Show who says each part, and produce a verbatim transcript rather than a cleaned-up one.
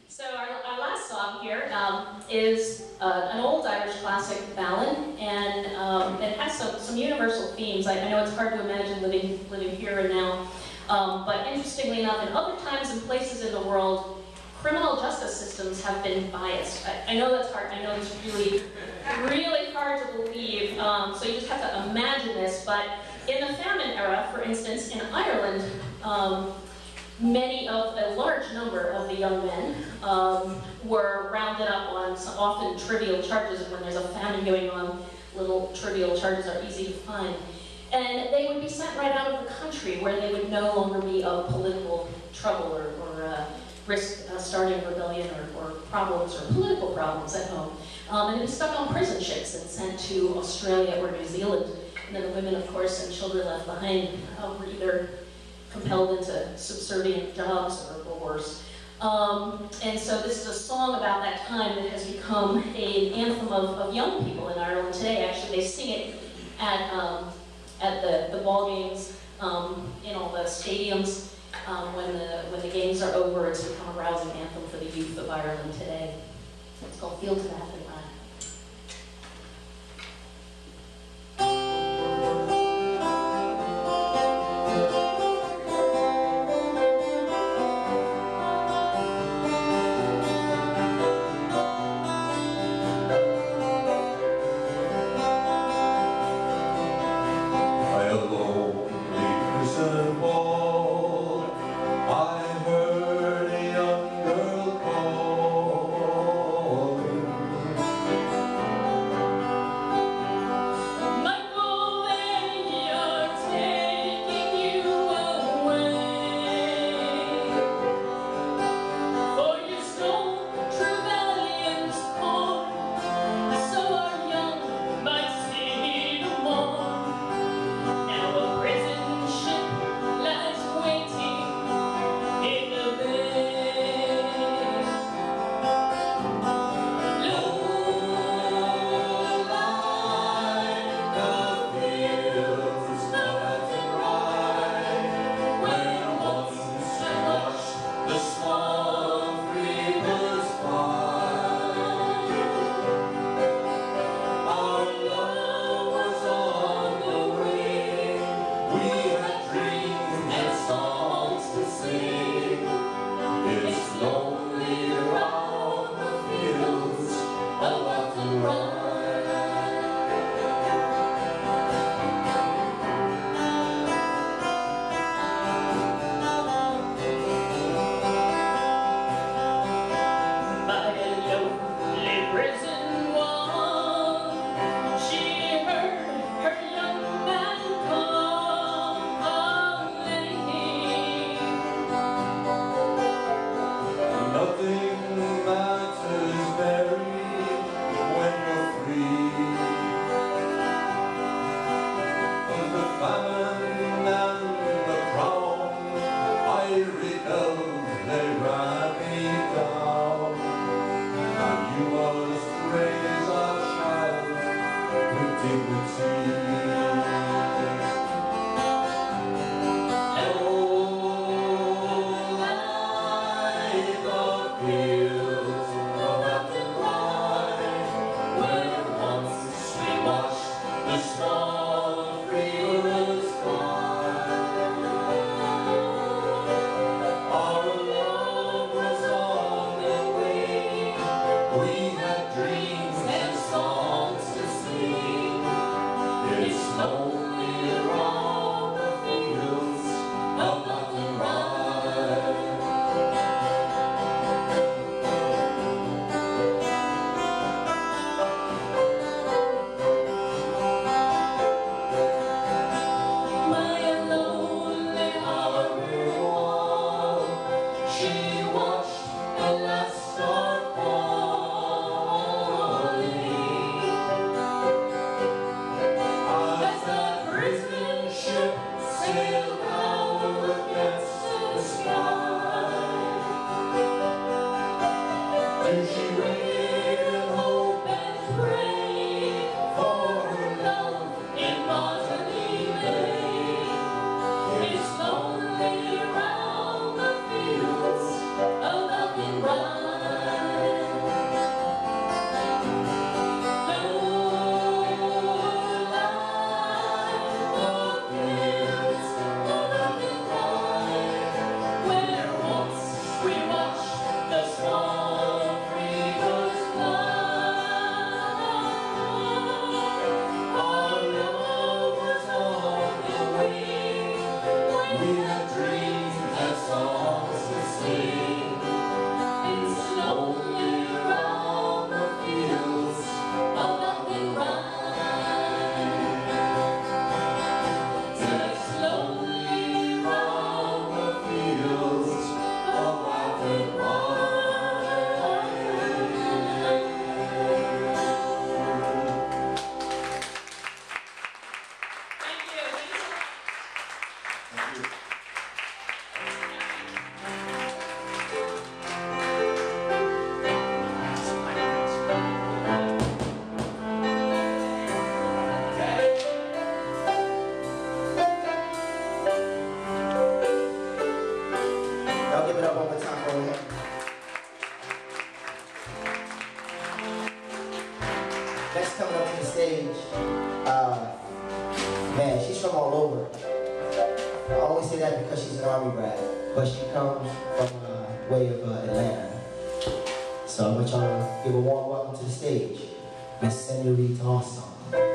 Speaker 1: So our, our last song here um, is uh, an old Irish classic ballad, and um, it has some, some universal themes. I, I know it's hard to imagine living, living here and now, um, but interestingly enough, in other times and places in the world, criminal justice systems have been biased. I, I know that's hard, I know it's really, really hard to believe, um, so you just have to imagine this, but in the famine era, for instance, in Ireland, um, many of, a large number of the young men um, were rounded up on some often trivial charges, and when there's a famine going on, little trivial charges are easy to find. And they would be sent right out of the country where they would no longer be of political trouble or, or uh, risk uh, starting rebellion or, or problems or political problems at home. Um, and they'd be stuck on prison ships and sent to Australia or New Zealand. And then the women, of course, and children left behind uh, were either compelled into subservient jobs or, or worse. Um, and so this is a song about that time that has become an anthem of, of young people in Ireland today. Actually, they sing it at, um, at the, the ball games, um, in all the stadiums. Um, when, the, when the games are over, it's become a rousing anthem for the youth of Ireland today. It's called Fields of Athenry.
Speaker 2: She heard her young man call. Thank you.
Speaker 3: Y'all give it up one more time for him. Next coming up to the stage, uh, man, she's from all over. I only say that because she's an Army brat, but she comes from uh, way of uh, Atlanta. So I want y'all to give a warm welcome to the stage, Miss Senorita Awesome.